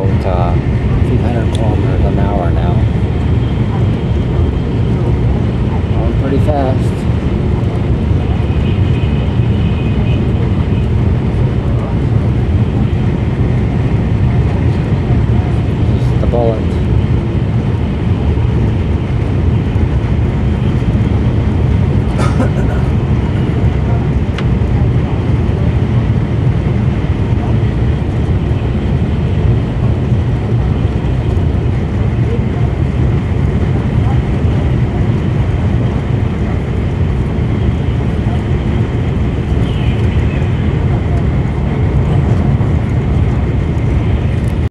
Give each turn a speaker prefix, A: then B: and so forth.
A: about 300 kilometers an hour now. Going pretty fast.